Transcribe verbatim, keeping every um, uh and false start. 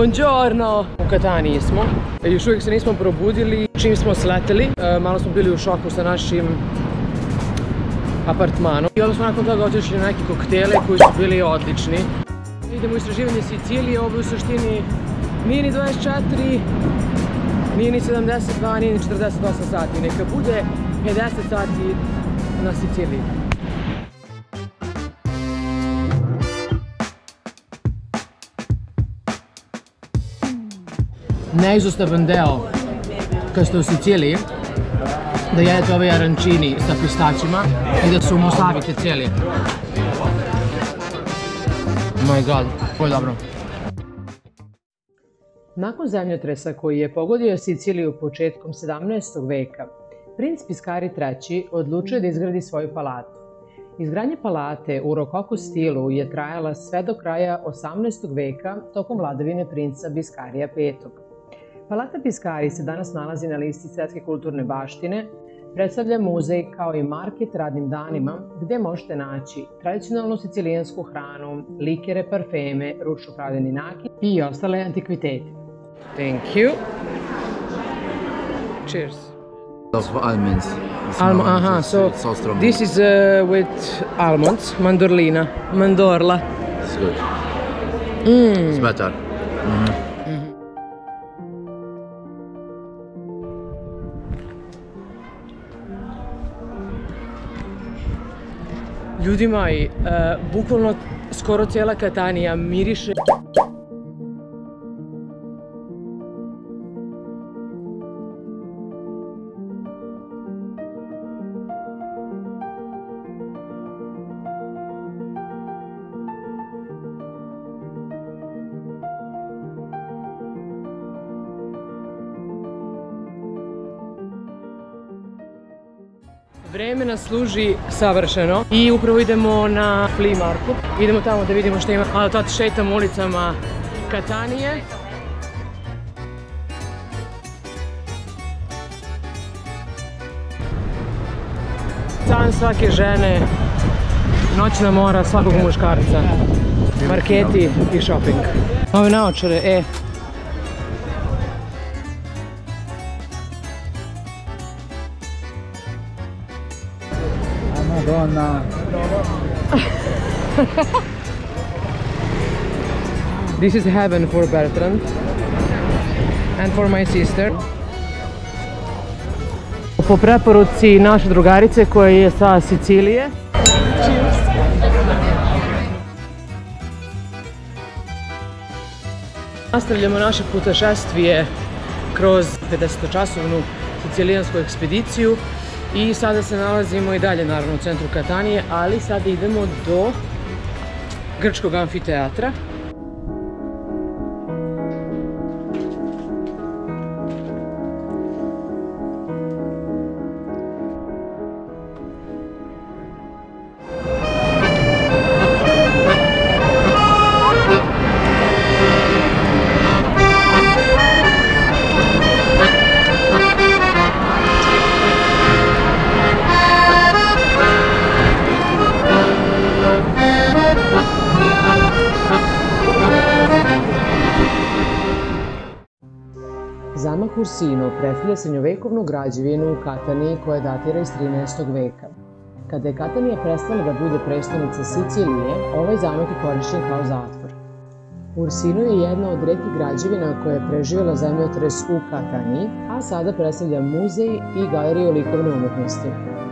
Buongiorno! U Kataniji smo. Još uvijek se nismo probudili. Čim smo sleteli, malo smo bili u šoku sa našim apartmanom. I onda smo nakon toga otišli na neke koktele koji su bili odlični. Idemo u istraživanje Sicilije, ovo je u suštini nije ni dvadeset četiri, nije ni sedamdeset dva, nije ni četrdeset osam sati. Neka bude pedeset sati na Siciliji. Neizostavan deo kad ste u Siciliji da jedete ove arancini sa pistaćima i da se umosavite cijeli. My god, ovo je dobro. Nakon zemljotresa koji je pogodio Siciliju početkom sedamnaestog veka, princ Piskari treći odlučio da izgradi svoju palatu. Izgradnja palate u Rococo stilu je trajala sve do kraja osamnaestog veka tokom vladavine princa Biskarija petog. Palata Piskari se danas nalazi na listi svjetske kulturne baštine, predstavlja muzej kao i market radnim danima gdje možete naći tradicionalnu sicilijansku hranu, likere, parfeme, ručno pravljeni nakit i ostale antikvitete. Thank you. Cheers. Of almonds. Almond, aha, so, so strong. This is uh, with almonds, mandorlina, mandorla. It's good. Mm. It's better. Mm-hmm. Ljudi moji, uh, bukvalno skoro cijela Katanija miriše. Vreme nas služi savršeno i upravo idemo na flea market. Idemo tamo da vidimo što ima. A tad šetam ulicama Katanije. San svake žene, noćna mora svakog muškarca. Marketi i shopping. Ove naočare, e. Madonna. This is heaven for Bertrand and for my sister. Po preporuci naše drugarice koja je sa Sicilije. Cheers. Nastavljamo naše putešestvije kroz pedesetočasovnu sicilijansku ekspediciju. I sada se nalazimo i dalje naravno u centru Katanije, ali sada idemo do grčkog amfiteatra. Zamak Ursino predstavlja srednjovekovnu građevinu u Kataniji koja datira iz trinaestog veka. Kada je Katanija prestala da bude prestonica Sicilije, ovaj zamak je korišćen kao zatvor. Ursino je jedna od retkih građevina koja je preživjela zemljotres u Kataniji, a sada predstavlja muzej i galeriju likovne umetnosti.